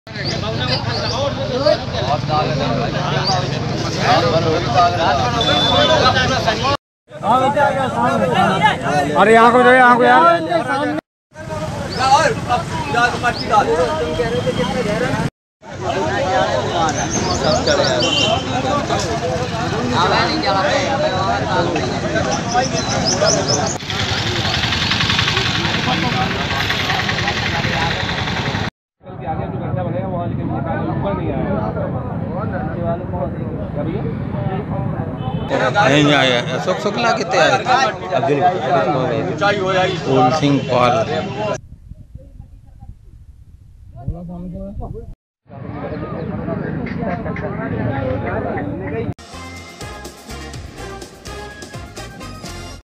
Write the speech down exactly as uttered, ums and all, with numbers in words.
अरे यहाँ को जो यहाँ को यार नहीं आया अशोक शुक्ला कितने आए फूल सिंह पाल।